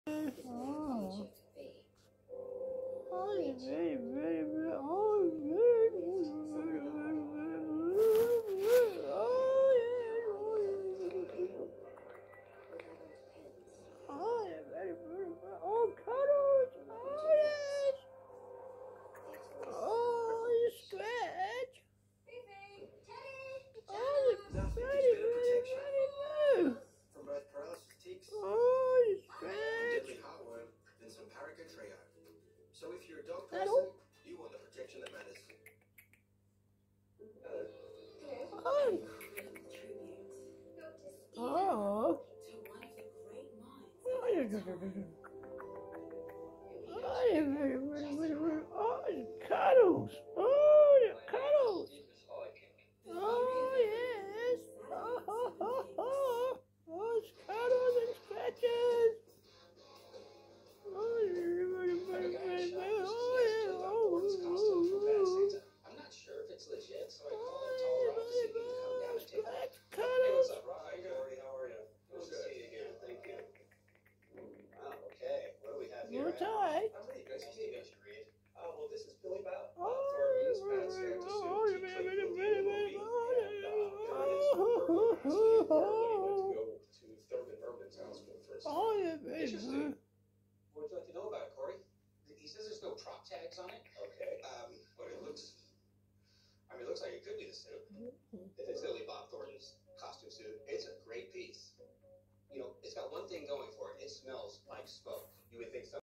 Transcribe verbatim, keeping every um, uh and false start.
Oh. Oh, very, very, very, oh, very, very, very, very, oh, yeah, oh, yeah, very, very, very, oh, cuddles, oh, yes, oh, you scratch, oh, you very, very, very, very, from both paralysis ticks oh, you and deadly scratch, heartworm than some paraca trio. So if you're a dog cuddle, person, you want the protection that matters. Hello. oh, oh, oh, you very, very, very, very, oh, it's cuddles, oh, the cuddles, oh, yes, oh, oh, oh, oh, oh, it's cuddles and scratches, oh, very, very, very, very, oh, yeah, oh, oh, oh, I'm not sure if it's legit, so I oh, called very, him to come down and take very, it. scratch, cuddles, Hi, Birdie. How are you? Good to see you again. Thank you. Oh, okay. What do we have here? you're tight, I'm pretty good. You see, you read. Oh, well, this is Billy Bow. oh, very, very, oh, very, very, very, very, oh, oh, oh, to Thurman Urban's house for the first time. oh, yeah, very, Interesting. very. What would you like to know about it, Corey? He says there's no prop tags on it. Okay. Um, but it looks. I mean, it looks like it could be the suit.